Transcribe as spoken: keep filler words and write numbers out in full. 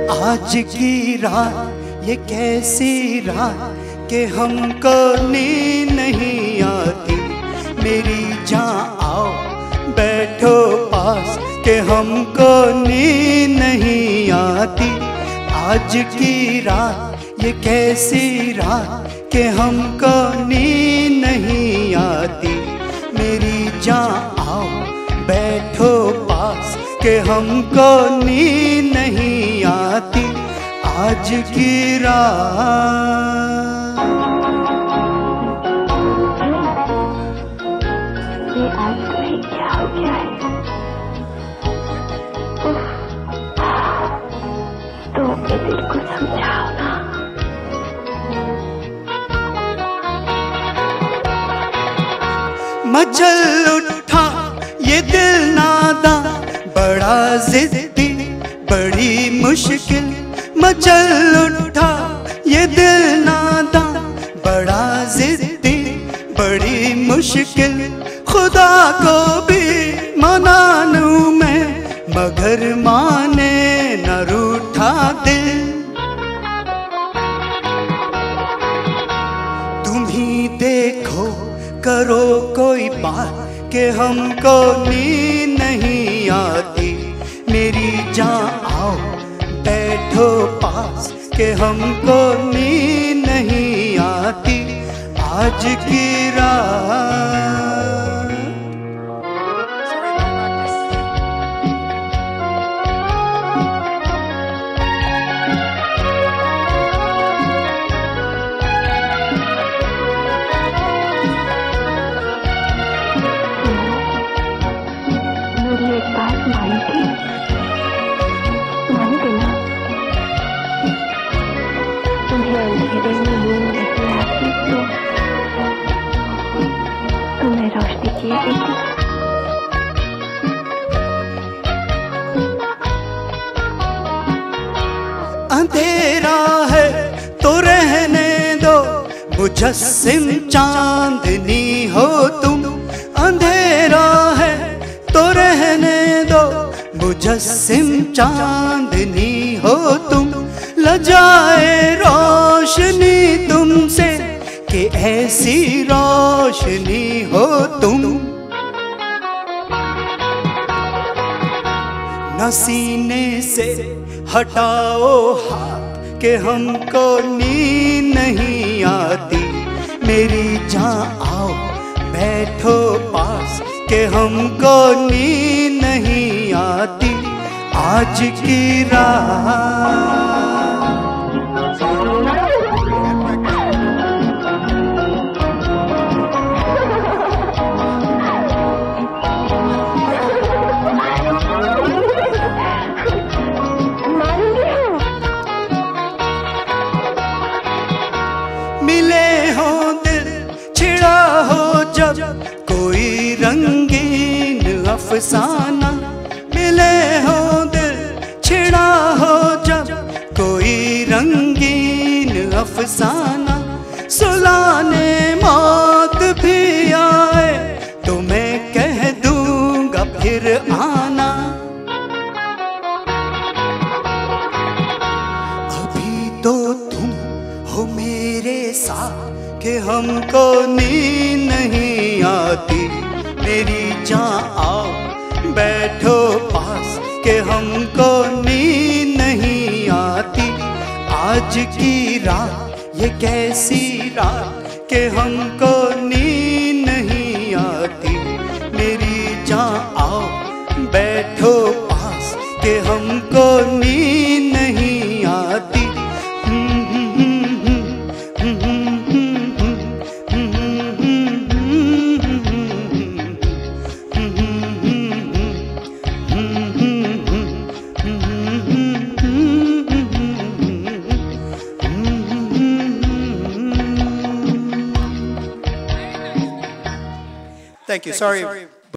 आज की रात ये कैसी रात के हमको नींद नहीं आती। मेरी जान आओ बैठो पास के हमको नींद नहीं आती। आज की रात ये कैसी रात के हमको नींद नहीं आती। मेरी जान आओ बैठो पास के हमको नींद नहीं आती। आज की रात ये आज तुम्हें क्या हो गया है? तो अपने दिल को समझाओ ना। मचल उठा ये दिल नादा, बड़ा जिद्दी बड़ी मुश्किल। मचल उठा ये दिल नादा, बड़ा जिद्दी बड़ी मुश्किल। खुदा को भी मना लूं मैं, मगर माने न रूठा दिल। तुम ही देखो करो कोई बात के हमको नींद नहीं आती। मेरी जान आओ बैठो पास के हमको नींद नहीं आती। आज की रात अंधेरे में नींद नहीं आती तो तुम्हें रोशनी किए देती। अंधेरा है तो रहने दो, मुजस्सिम चांदनी हो तुम। अंधेरा है तो रहने दो, मुजस्सिम चांदनी हो तुम। लजाए रोशनी तुमसे कि ऐसी रोशनी हो तुम। न सीने से हटाओ हाथ के हमको नींद नहीं आती। मेरी जान आओ बैठो पास के हमको नींद नहीं आती। आज की रात मिले हो दिल छिड़ा हो जब कोई रंगीन अफसाना। मिले हो दिल छिड़ा हो जब कोई रंगीन अफसाना। सुलाने मौत भी आए तो मैं कह दूंगा फिर आना। अभी तो तुम हो मेरे साथ कि हमको नींद नहीं आती। मेरी जान आओ बैठो पास के हमको नींद नहीं आती। आज की रात ये कैसी रात के हमको नींद नहीं आती। मेरी जान आओ बैठो पास के हमको नींद नहीं आती। Thank you. Sorry.